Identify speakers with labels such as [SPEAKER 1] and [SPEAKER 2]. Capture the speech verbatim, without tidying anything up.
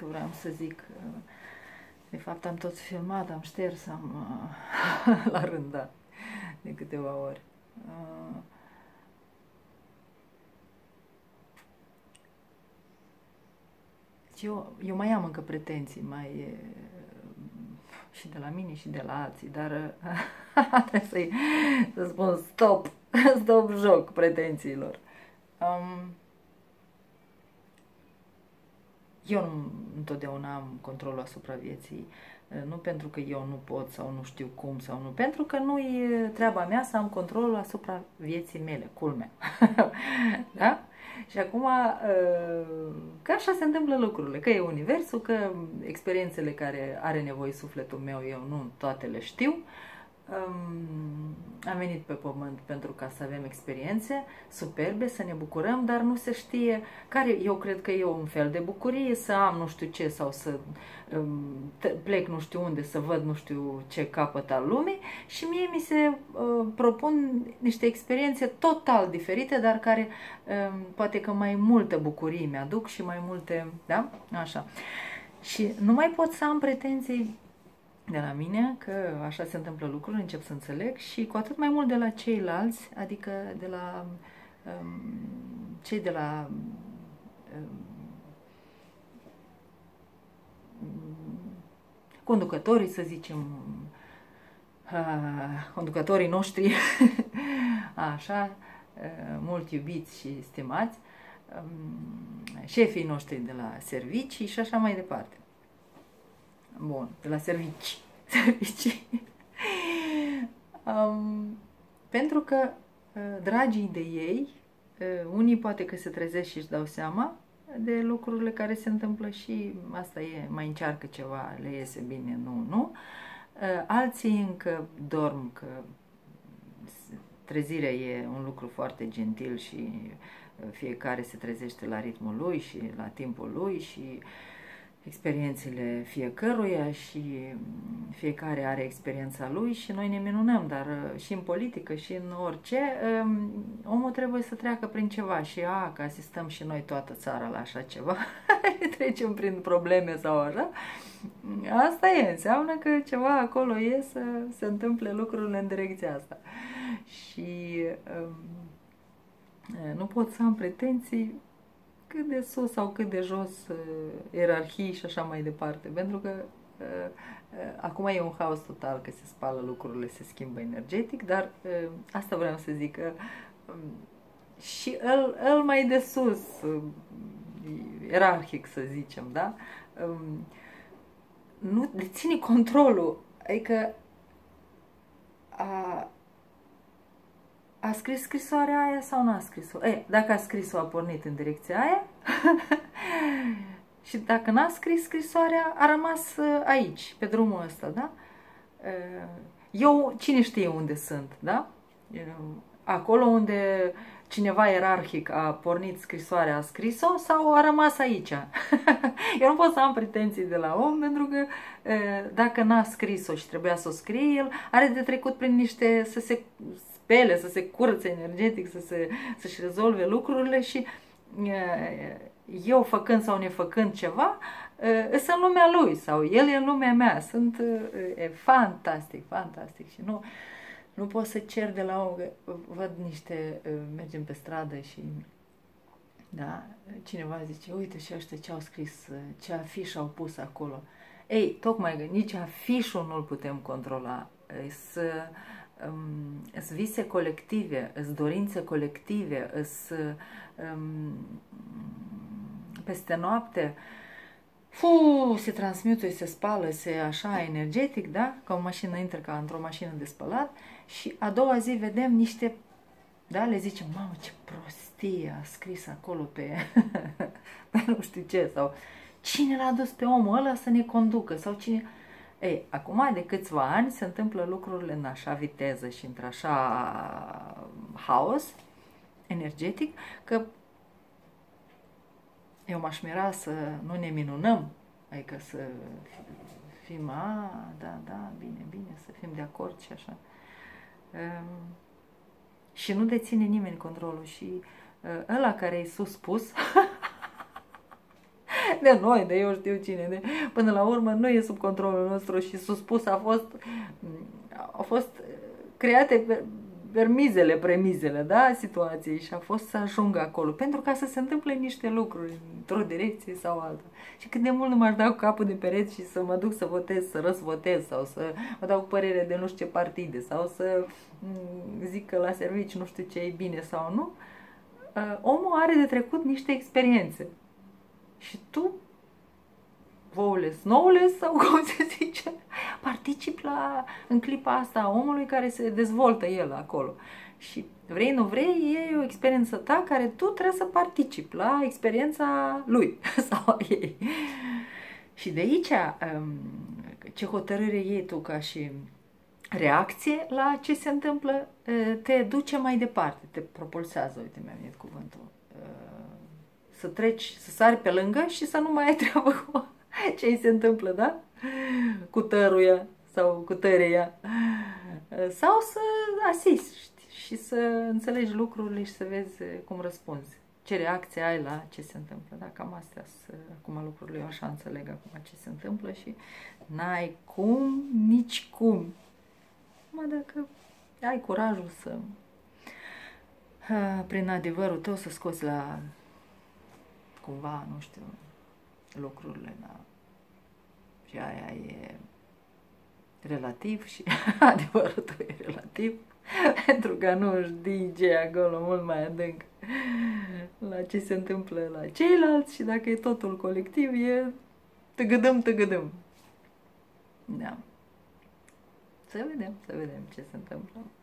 [SPEAKER 1] că vreau să zic. De fapt am tot filmat, am șters, am la rând, da, de câteva ori. Eu, eu mai am încă pretenții, mai și de la mine și de la alții, dar trebuie să-i să spun stop, stop joc pretențiilor. Um, eu nu întotdeauna am controlul asupra vieții, nu pentru că eu nu pot sau nu știu cum sau nu, pentru că nu e treaba mea să am controlul asupra vieții mele, culmea. Da? Și acum, că așa se întâmplă lucrurile, că e universul, că experiențele care are nevoie sufletul meu, eu nu toate le știu. Am venit pe pământ pentru ca să avem experiențe superbe, să ne bucurăm, dar nu se știe care, eu cred că e un fel de bucurie să am nu știu ce sau să plec nu știu unde, să văd nu știu ce capăt al lumii și mie mi se uh, propun niște experiențe total diferite, dar care uh, poate că mai multă bucurie mi-aduc și mai multe, da? Așa. Și nu mai pot să am pretenții de la mine, că așa se întâmplă lucruri, încep să înțeleg, și cu atât mai mult de la ceilalți, adică de la um, cei de la um, conducătorii, să zicem, uh, conducătorii noștri, așa, uh, mult iubiți și stimați, um, șefii noștri de la servicii și așa mai departe. Bun, de la servicii. servicii. um, pentru că, dragii de ei, unii poate că se trezesc și își dau seama de lucrurile care se întâmplă și asta e, mai încearcă ceva, le iese bine, nu, nu. Alții încă dorm, că trezirea e un lucru foarte gentil și fiecare se trezește la ritmul lui și la timpul lui și experiențele fiecăruia și fiecare are experiența lui și noi ne minunăm, dar și în politică și în orice, omul trebuie să treacă prin ceva și a, că asistăm și noi toată țara la așa ceva, trecem prin probleme sau așa, asta e, înseamnă că ceva acolo e să se întâmple lucrurile în direcția asta. Și um, nu pot să am pretenții cât de sus sau cât de jos, uh, ierarhii și așa mai departe, pentru că uh, uh, acum e un haos total, că se spală lucrurile, se schimbă energetic, dar uh, asta vreau să zic, că uh, și el, el mai de sus, uh, ierarhic să zicem, da? Uh, nu deține controlul, adică a A scris scrisoarea aia sau nu a scris-o? E, dacă a scris-o, a pornit în direcția aia și dacă n-a scris scrisoarea, a rămas aici, pe drumul ăsta, da? Eu, cine știe unde sunt, da? Acolo unde cineva ierarhic a pornit scrisoarea, a scris-o sau a rămas aici? Eu nu pot să am pretenții de la om, pentru că dacă n-a scris-o și trebuia să o scrie, el are de trecut prin niște, să se spele, să se curățe energetic, să se, să-și rezolve lucrurile și eu făcând sau nefăcând ceva, sunt în lumea lui sau el e în lumea mea. Sunt e fantastic, fantastic și nu, nu pot să cer de la om, văd niște, mergem pe stradă și da, cineva zice, uite și ăștia ce au scris, ce afiș au pus acolo. Ei, tocmai nici afișul nu-l putem controla, să îs vise colective, îs dorințe colective, îs um, peste noapte, fu, se transmute, se spală, se așa energetic, da? Ca o mașină intră ca într-o mașină de spălat și a doua zi vedem niște, da, le zicem, mamă, ce prostie a scris acolo pe, pe nu știu ce, sau cine l-a dus pe omul ăla să ne conducă, sau cine... Ei, acum de câțiva ani se întâmplă lucrurile în așa viteză și într-așa haos energetic, că eu m-aș mira să nu ne minunăm, adică să fim, a, da, da, bine, bine, să fim de acord și așa. Um, și nu deține nimeni controlul și uh, ăla care e sus pus de noi, de eu știu cine, de, până la urmă nu e sub controlul nostru și suspus a fost, au fost create permizele, premizele, da, situației și a fost să ajungă acolo, pentru ca să se întâmple niște lucruri într-o direcție sau alta. Și cât de mult nu m-aș da cu capul de pereți și să mă duc să votez, să răsvotez sau să mă dau cu părere de nu știu ce partide sau să zic că la servici nu știu ce e bine sau nu, omul are de trecut niște experiențe. Și tu, voule, snoule sau cum se zice, participi la, în clipa asta a omului care se dezvoltă el acolo. Și vrei, nu vrei, e o experiență ta care tu trebuie să participi la experiența lui sau a ei. Și de aici, ce hotărâre iei tu ca și reacție la ce se întâmplă, te duce mai departe, te propulsează, uite, mi-a venit cuvântul, să treci, să sari pe lângă și să nu mai ai treabă cu ce îi se întâmplă, da? Cu tăruia sau cu tăreia. Sau să asisti și să înțelegi lucrurile și să vezi cum răspunzi. Ce reacție ai la ce se întâmplă. Da? Cam astea sunt acum lucrurile, eu așa înțeleg acum ce se întâmplă și n-ai cum, nici cum. Mă, dacă ai curajul să, prin adevărul tău, să scoți la cumva, nu știu, lucrurile, da. Și aia e relativ și adevărul tău e relativ, pentru că nu știi ce e acolo mult mai adânc la ce se întâmplă la ceilalți și dacă e totul colectiv, e tăgădăm, tăgădăm. Da. Să vedem, să vedem ce se întâmplă.